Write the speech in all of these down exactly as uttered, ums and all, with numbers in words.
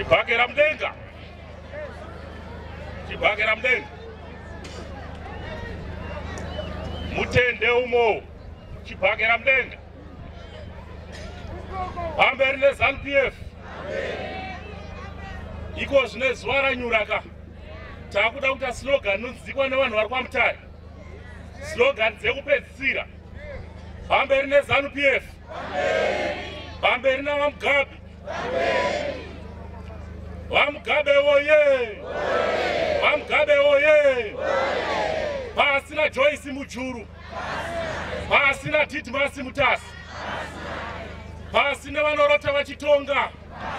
Chipanga Mdenga. Chipanga Mdenga. Mutende umo. Chipanga Mdenga. Amberne ZANU P F. Iko zvine zuva ranyuraka. Takuda kuita slogan nonzikwa nevanhu vari kwaMutare. Slogan dzekupedzisira. Pamberi neZANU P F. Pamberi navaMugabe. VaMugabe oye! VaMugabe oye! Pasina Joyce Mujuru. Pasina Titmasi Mutasa. Pasina vanorota vachitonga.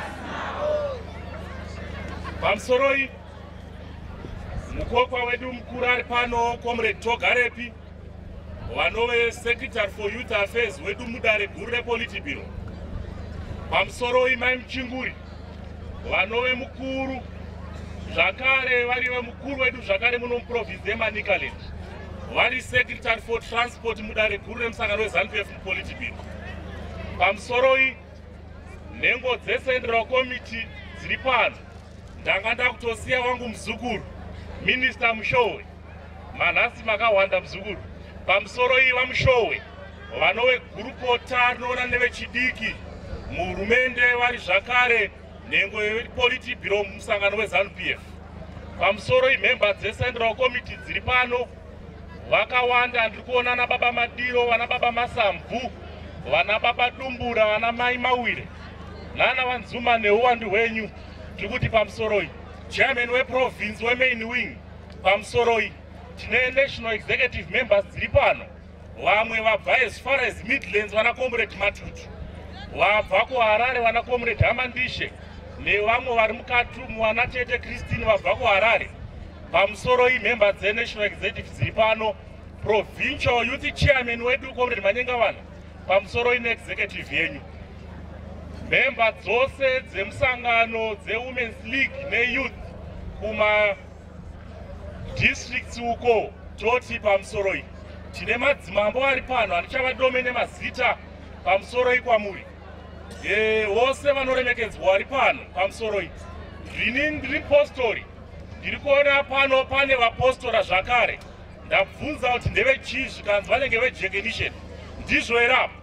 Pamusoroi mukokwa wedu mukuru ari pano Comrade Togarepi vanove Secretary for Youth Affairs wedu mudare guru rePolitburo. Pamusoroi mai Muchinguri vanove mukuru zvakare varive mukuru wedu zvakare muno muprovince yeManicaland vari Secretary for Transport mudare guru remusangano weZANU P F muPolitburo. Pamusoroi nhengo dzeCentral Committee dziri pano ndanga ndakutosiya wangu muzukuru Minister Mushowe manhasi makawanda muzukuru. Pamusoroi vaMushowe vanove gurukota rinoona nevechidiki muhurumende vari zvakare nhengo yePolitburo mumusangano weZANU P F. Pamusoroi member dzeCentral Committee dziri pano vakawanda. Ndiri kuona ana baba Madiro, vana baba Masamvu, vana baba Dumbura, vana mai Mawire nana Vanzuma neuwandu hwenyu. Tiri kuti pamusoroi chairman weProvince wemain wing. Pamusoroi tine national executive members dziri pano vamwe vabva as far as Midlands vana Comrade Matutu, vabva kuHarare vana Comrade Hamandishe nevamwe vari muKatumu vana Tete Christine vabva kuHarare. Pamusoroi member dzenational executive dziri pano Provincial youth chairman wedu Comrade Nyanga vana. Pamusoroi neexecutive yenyu member dzose dzemusangano dzeWomen's League neYouth kuma districts uko toti pamusoroi tine madzimambo ari pano andichavadome nemazita pamusoroi kwamuri. E, vose vanoremekedzwa vari pano pamusoroi. Ndini ndiri postori ndiri kuona pano pane vapostora zvakare. Ndabvunza kuti ndevechii zvikanzi vanenge veJekenisheni ndizvo here apo.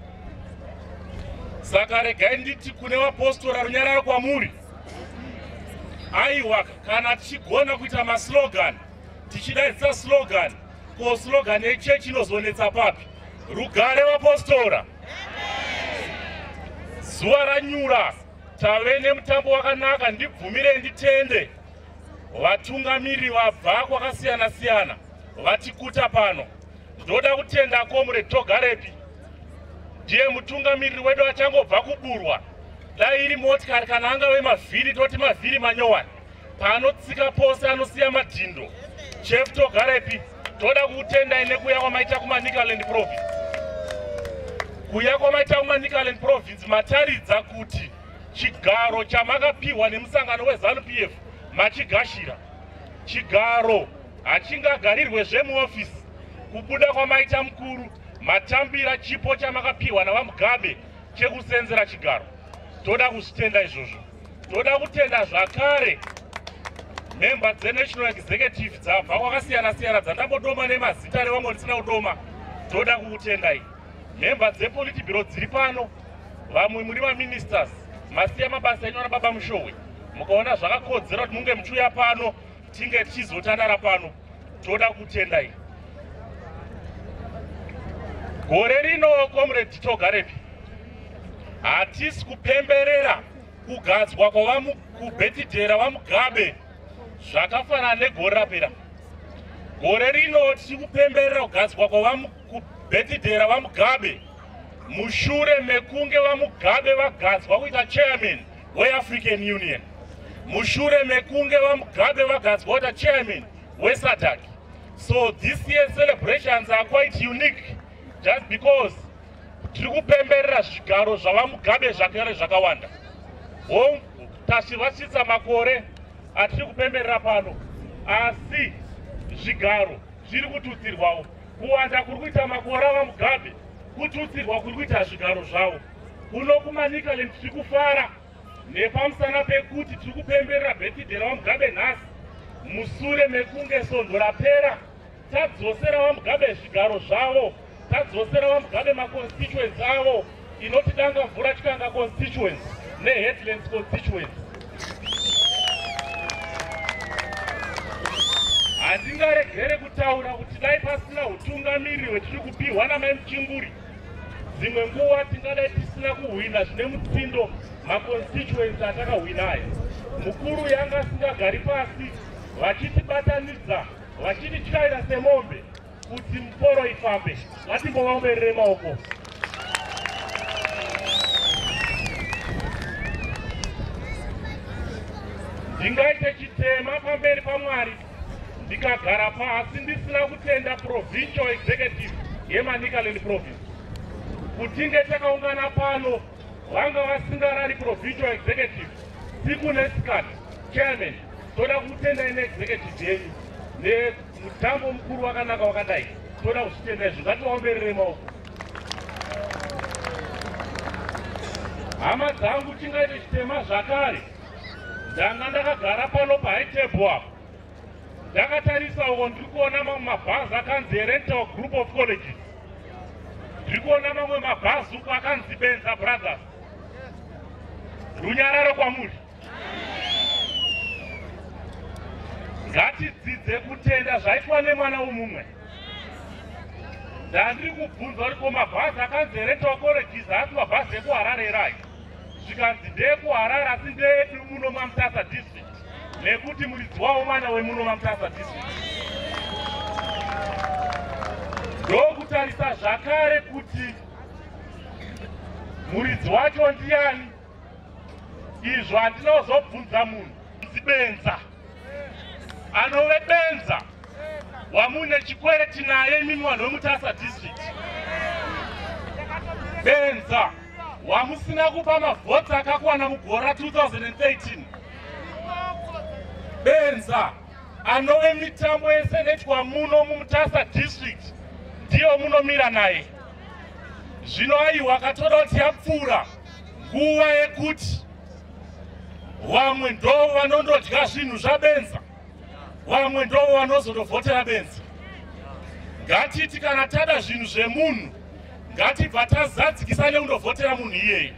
Saka regai nditi kune vapostora runyararo kwamuri. Aiwa kana tichigona kuita maslogan tichidaidza slogan ko slogan yechechi inozonetsa papi. Rugare vapostora. Zuva ranyura tave nemutambo wakanaka. Ndibvumire nditende vatungamiri vabva kwakasiyana siyana vatikuta pano. Ndoda kutenda Comrade Togarepi ndiye mutungamiriri wedu achangobva kuburwa. Dai iri motikari kana angave mavhiri toti mavhiri manyowani panotsika pose anosiya madhindo. Chef Togarepi toda kutendai nekuya kwamaita kuManicaland province. Kuya kwamaita kuManicaland province mataridza kuti chigaro chamakapiwa nemusangano weZANU P F machigashira. Chigaro hachingagarirwe zvemuofisi. Kubuda kwamaita mukuru matambira chipo chamakapiwa navaMugabe chekusenzera chigaro. Toda kuzvitenda izvozvo. Toda kutenda zvakare member dzenational executive dzabva kwakasiyana siyana dzandambodoma nemazita nevamwe ndisina kudoma. Toda kukutendai. Member dzePolitburo dziri pano vamwe muri vaministers masiya mabasa enyu ana baba Mushowe mukaona zvakakodzera kuti munge muchiuya pano tinge tichizotandara pano. Toda kutendai. Gore rino Comrade Togarepi hatisi kupemberera kugadzwa kwavamukubhetidhera vaMugabe zvakafanana negore rapera. Gore rino tiri kupemberera kugadzwa kwavamukubhetidhera vaMugabe mushure mekunge vaMugabe vagadzwa kuita chairman weAfrican Union, mushure mekunge vaMugabe vagadzwa kuita chairman weSADC. So this year's celebrations are quite unique just because tiri kupemberera zvigaro zvavaMugabe zvakare zvakawanda. Tachivasvitsa makore atiri kupemberera pano asi zvigaro zviri kututsirwawo. Kuwanda kuri kuita makore avaMugabe kututsirwa kuri kuita zvigaro zvavo. Kuno kuManicaland tiri kufara nepamusana pekuti tiri kupemberera birthday raMugabe nhasi musure mekunge svondo rapera tadzosera vaMugabe zvigaro zvavo, tadzosera vaMugabe maconstituency avo inoti danga mvura chikanga constituency neheadlands constituency. handingaregere kutaura kuti dai pasina utungamiri hwetiri kupiwa namai Muchinguri, dzimwe nguva tingadai tisina kuhwina zvine mutsindo maconstituency atakahwinayo. Mukuru yanga asingagari pasi vachitibatanidza vachitityaira semombe kuti muporo ifambe. Ngatimbovaomberere maoko. ndingaite chitema pamberi paMwari ndikagara pasi ndisina kutenda Provincial Executive yeManicaland Province. Kutinge takaungana pano vanga vasingarari Provincial Executive siku nesikati chairman toda kutenda ine executive yenyu nemutambo mukuru wakanaka wakadai toda kuzvitenda izvo. Ngativaomberere maoko. hama dzangu tingaite chitema zvakare. ndanga ndakagara pano paitebho apo ndakatarisa uko ndiri kuona mamwe mabhazi akanzi rental group of colleges, ndiri kuona mamwe mabhazi uko akanzi Benza Brothers. runyararo kwamuri. ngatidzidze kutenda zvaitwa nemwana womumwe. ndandiri kubvunza kuti ko mabhazi akanzi rental colleges asi mabhazi ekuharare rai zvikanzi ndekuharare asi ndeedu muno maMutasa district nekuti muridzi wavo mwana wemuno maMutasa district. ndokutarisa zvakare kuti muridzi wacho ndiani. izvo handinozobvunza munhu zibenza anove benza wamune chikwereti naye imimi vanhu veMutasa district. benza wamusina kupa mavhoti akakwana mugore two thousand thirteen. benza anove mitambo yese nechwa muno muMutasa district ndiyo munomira naye. zvino aiwa katoda kuti yapfuura nguva yekuti vamwe ndo vanondodya zvinhu zvabenza, vamwe ndo vanozondovhotera benza. ngatiti kana tada zvinhu zvemunhu ngatibva tazadzikisa neundovhotera munhu iyeye.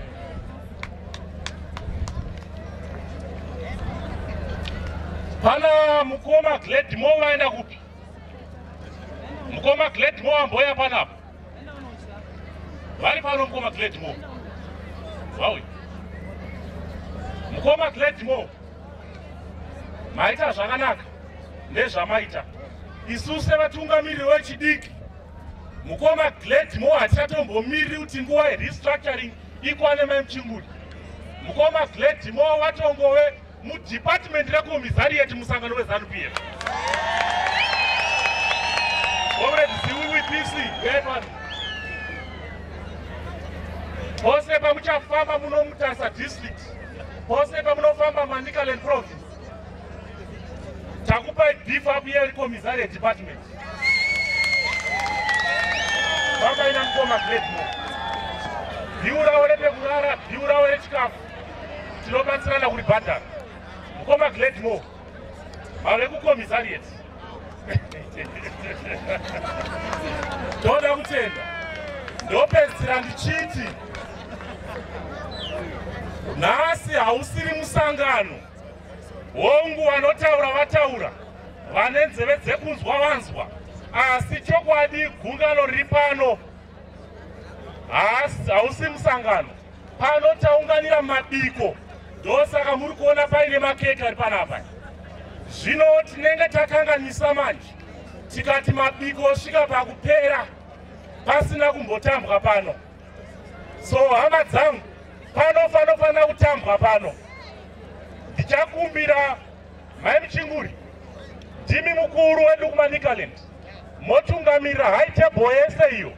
pana mukoma Gledmo vaenda kupi? mukoma Gledmo vamboya panapo? vari pano mukoma Gledmo? vawi mukoma Gledmo maita zvakanaka ndezvamaita. isusu sevatungamiriri vechidiki mukoma Gledmo hatichatombomiriri kuti nguva yerestructuring ikwane mai Muchinguri. mukoma Gledmo watongove mudepartment recommissariat musangano weZANU P F. pose pamuchafamba muno Mutasa district, pose pamunofamba Manicaland province, takupai beef up here recommissariat department. baba ina mukoma Gledmo biurawo repekurara, biurawo rechikafu, tinobatsirana kuribhadhara. mukoma Gledmo mave kucommissariat. toda kutenda ndopedzisira ndichiti nhasi hausiri musangano hongu vanotaura vataura, vane nzeve dzekunzwa vanzwa, asi chokwadi gungano riri pano hausi musangano. pano taunganira mabiko, ndosaka muri kuona paine makeke ari panapa. zvino tinenge takanganisa manje tikati mabiko osvika pakupera pasina kumbotambwa pano. so hama dzangu panofanofana kutambwa pano. ndichakumbira mai Muchinguri, ndimi mukuru wedu kuManicaland, motungamirira high table yese iyo.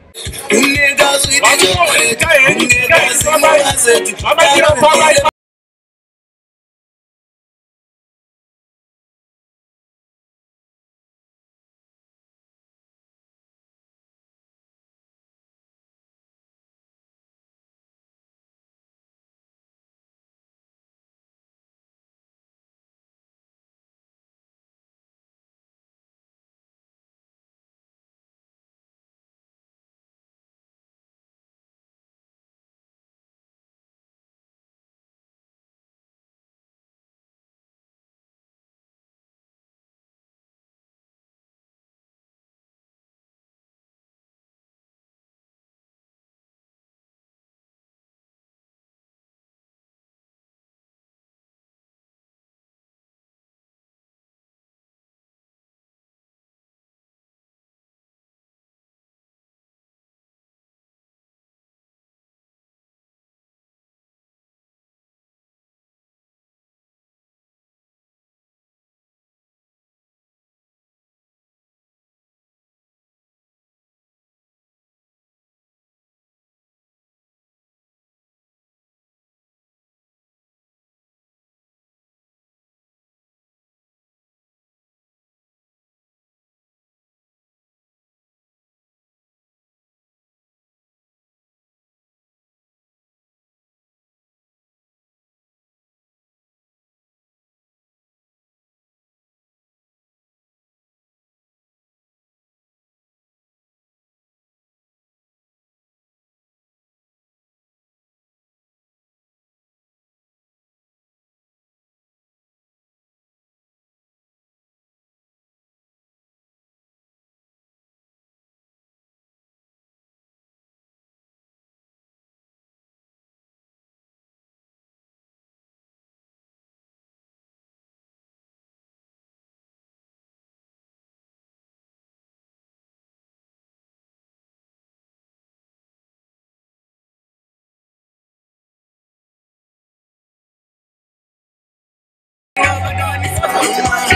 Nobody